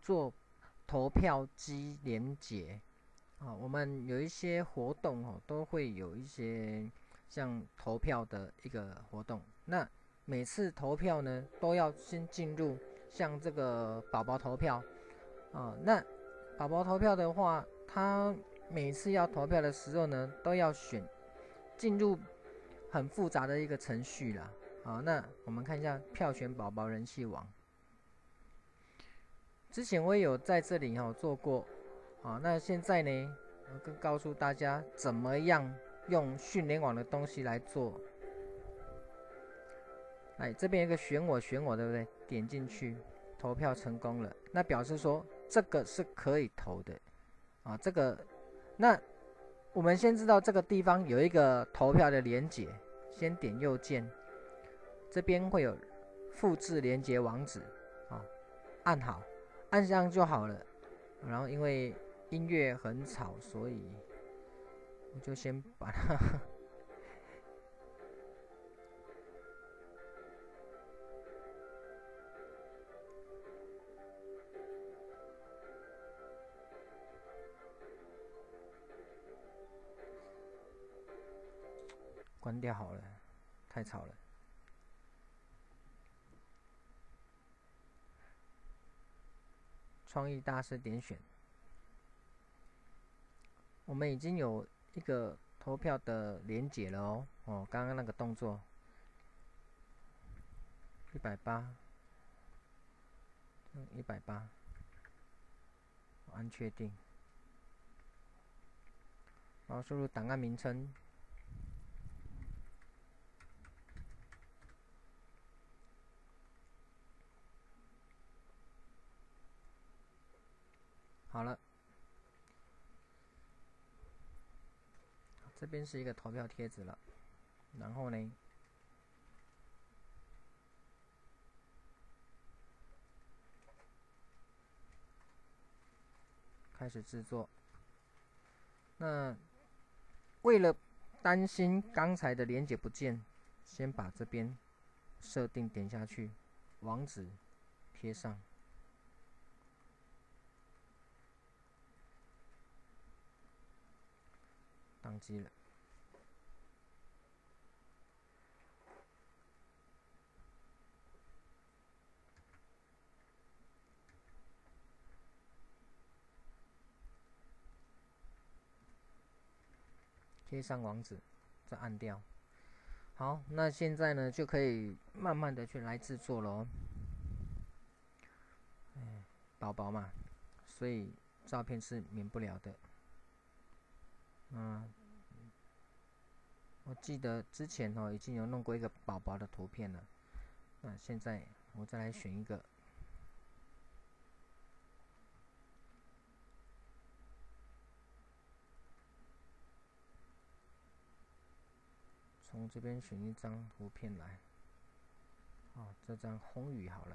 做投票机连结啊。我们有一些活动哦，都会有一些像投票的一个活动。那每次投票呢，都要先进入像这个宝宝投票啊。那宝宝投票的话，他每次要投票的时候呢，都要进入很复杂的一个程序啦。好，那我们看一下票选宝宝人气网。之前我也有在这里做过，那现在呢，我更告诉大家怎么样用讯联网的东西来做。来，这边有一个选我，对不对？点进去，投票成功了，那表示说这个是可以投的啊。那我们先知道这个地方有一个投票的连结，先点右键，这边会有复制连结网址啊，按好，按上就好了。然后因为音乐很吵，所以我就先把它关掉好了，太吵了。创意大师点选，我们已经有一个投票的连结了哦。刚刚那个动作180，180，按确定，然后输入档案名称。好了，这边是一个投票贴纸了，然后呢，开始制作。那为了担心刚才的连结不见，先把这边设定点下去，网址贴上，宕机了。贴上网址，再按掉。好，那现在呢就可以慢慢的去来制作了哦。宝宝嘛，所以照片是免不了的。我记得之前已经有弄过一个宝宝的图片了。那现在我再来选一个。从这边选一张图片来，这张红雨好了。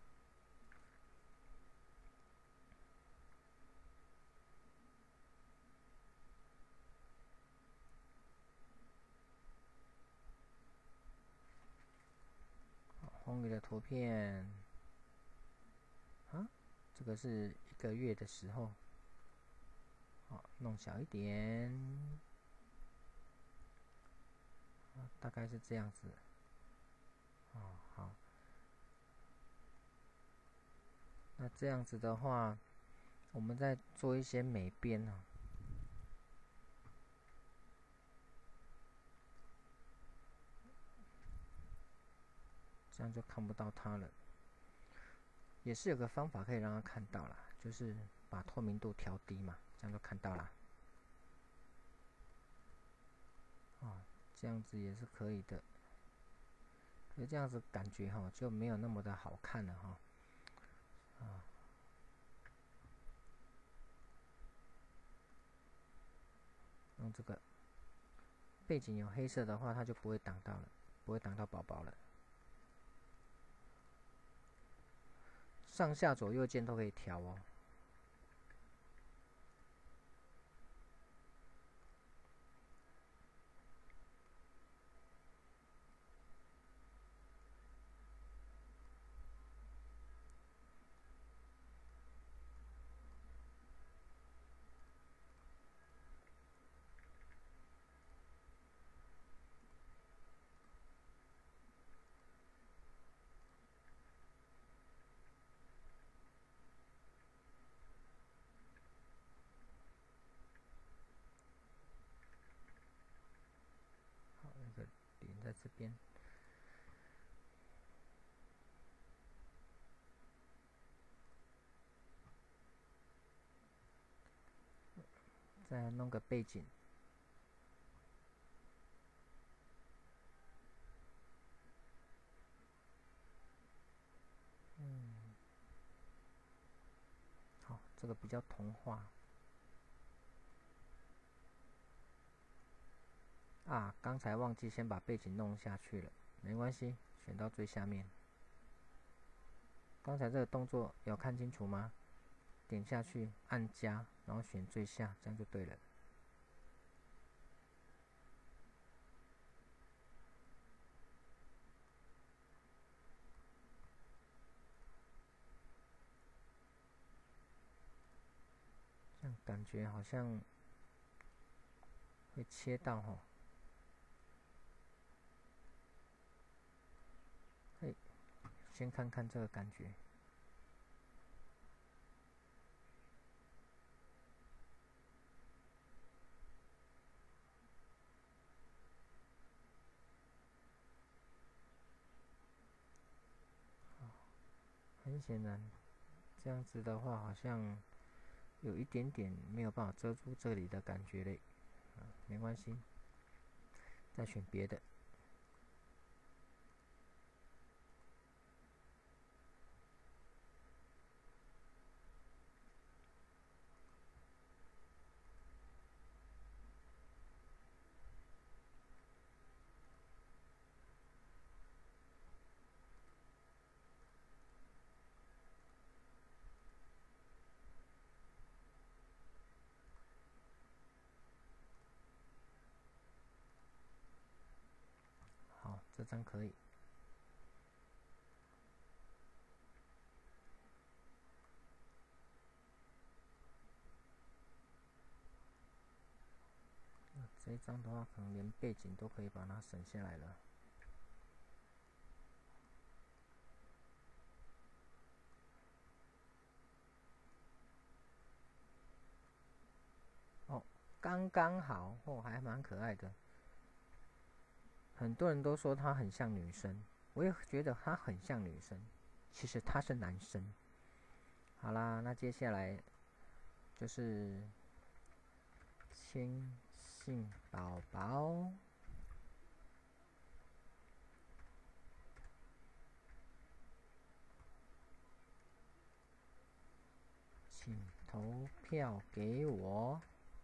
红雨的图片，这个是1个月的时候，弄小一点，大概是这样子。好，那这样子的话，我们再做一些美编这样就看不到它了。也是有个方法可以让它看到啦，就是把透明度调低嘛，这样就看到啦。这样子也是可以的。可是这样子感觉就没有那么的好看了用这个背景有黑色的话，它就不会挡到了，不会挡到宝宝了。上下左右键都可以调哦。 在这边。再弄个背景。好，这个比较童话。啊，刚才忘记先把背景弄下去了，没关系，选到最下面。刚才这个动作有看清楚吗？点下去，按加，然后选最下，这样就对了。这样感觉好像会切到吼。嘿，先看看这个感觉。很显然，这样子的话好像有一点点没有办法遮住这里的感觉嘞。没关系，再选别的。好，这张可以。这一张的话，可能连背景都可以把它省下来了。哦，刚刚好哦，还蛮可爱的。很多人都说他很像女生，我也觉得他很像女生，其实他是男生。好啦，那接下来就是谦信宝宝，请投票给我。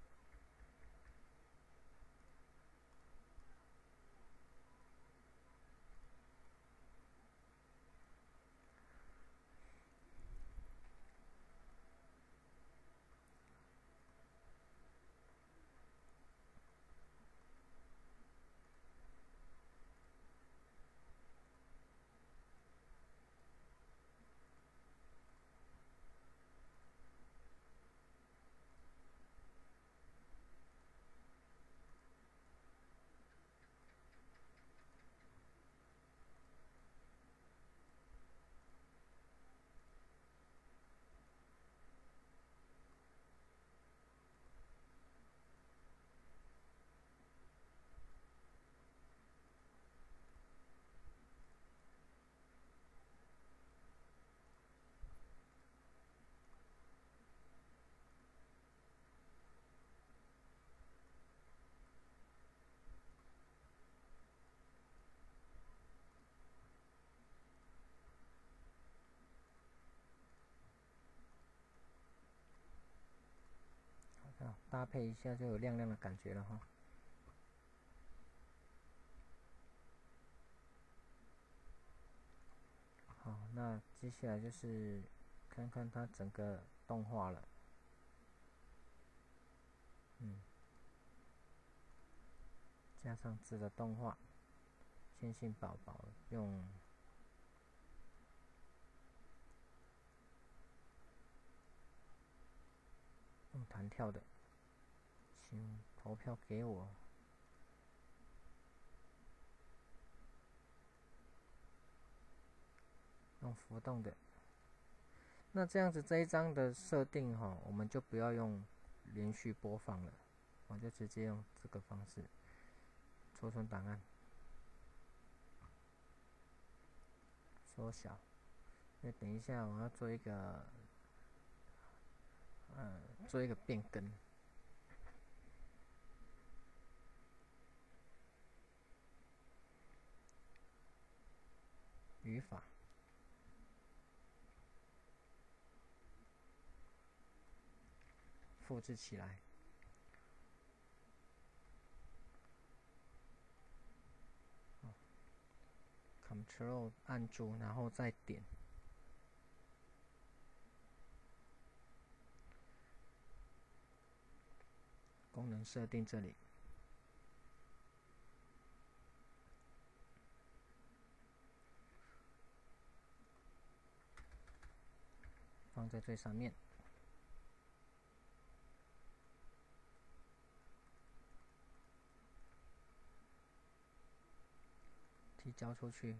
好，搭配一下就有亮亮的感觉了哈。好，那接下来就是看看它整个动画了。加上字的动画，谦信宝宝用弹跳的，请投票给我。用浮动的。那这样子这一张的设定哈，我们就不要用连续播放了，我就直接用这个方式储存档案。 缩小，因为等一下我要做一个变更。语法，复制起来。Ctrl 按住，然后再点。功能设定这里。放在最上面，提交出去，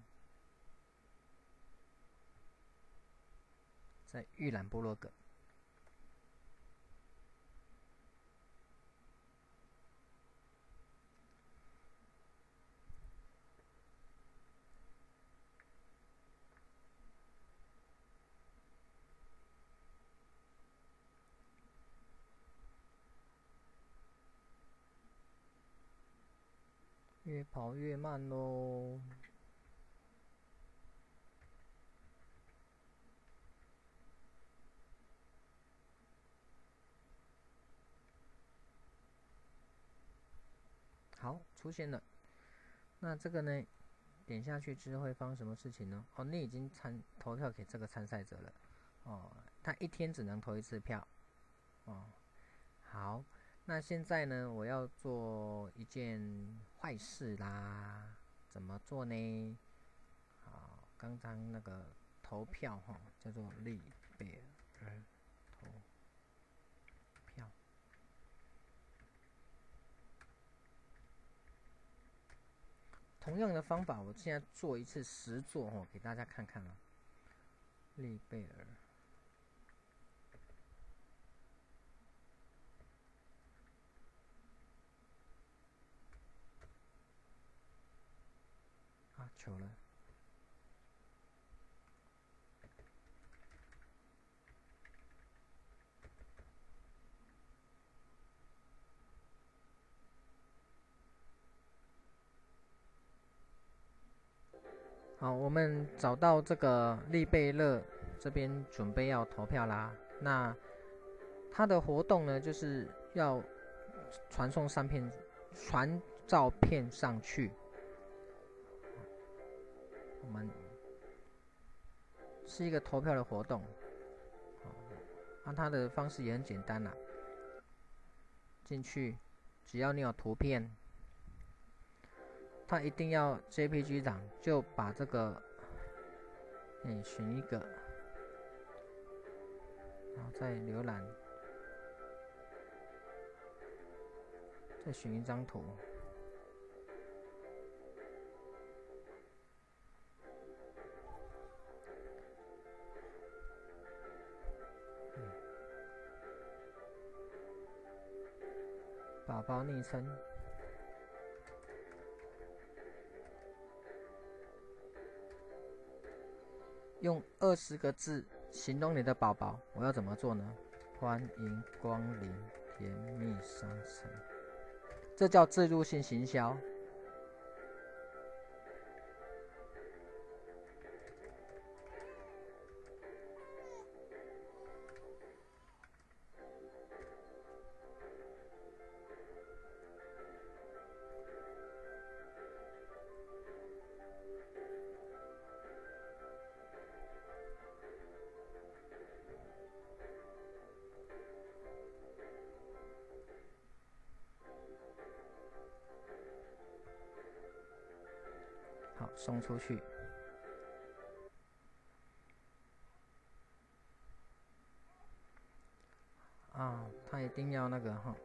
再预览部落格。越跑越慢咯。好，出现了。那这个呢，点下去之后会发生什么事情呢？哦，你已经投票给这个参赛者了。哦，他一天只能投一次票。哦，好，那现在呢，我要做一件坏事啦。怎么做呢？好，刚刚那个投票哈，叫做利贝尔投票。同样的方法，我现在做一次实作哦，给大家看看啊。利贝尔啊，求了。好，我们找到这个利贝勒这边准备要投票啦。那他的活动呢，就是要传照片上去。我们是一个投票的活动。那它的方式也很简单啦。进去，只要你有图片。他一定要 JPG 档，就把这个，选一个，然后再浏览，再选一张图，宝宝昵称。用20个字形容你的宝宝，我要怎么做呢？欢迎光临甜蜜商城，这叫置入性行销。好，送出去。啊，他一定要那个哈。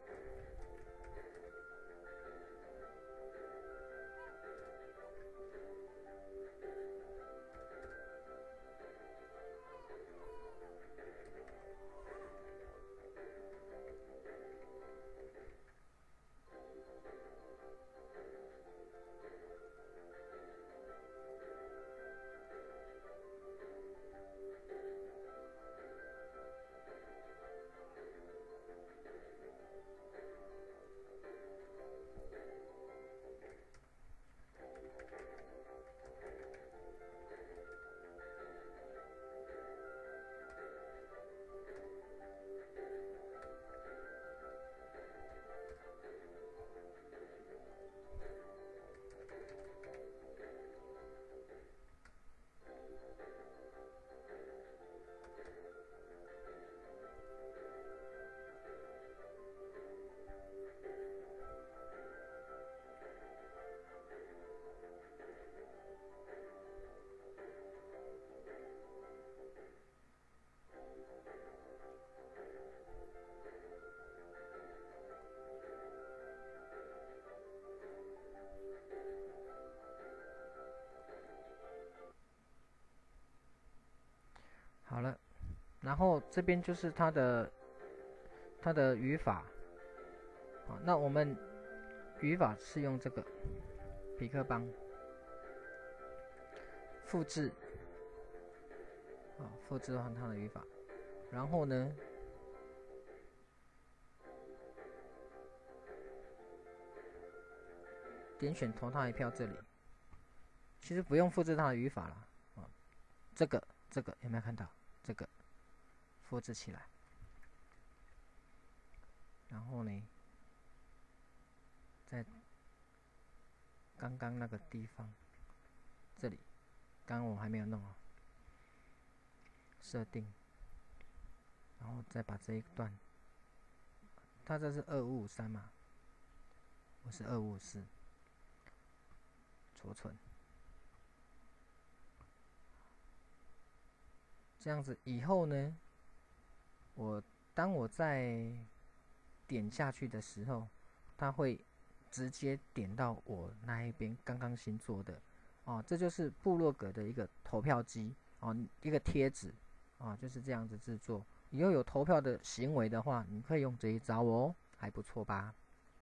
然后这边就是它的语法，好，那我们语法是用这个痞客邦复制，复制完它的语法，然后呢，点选投他一票这里，其实不用复制它的语法了，这个有没有看到？这个复制起来，然后呢，在刚刚那个地方，这里，刚刚我还没有弄啊，设定，然后再把这一段，它这是2553嘛，我是2554，储存，这样子以后呢，当我在点下去的时候，它会直接点到我那一边刚刚新做的，这就是部落格的一个投票机，一个贴纸，就是这样子制作。以后有投票的行为的话，你可以用这一招哦，还不错吧？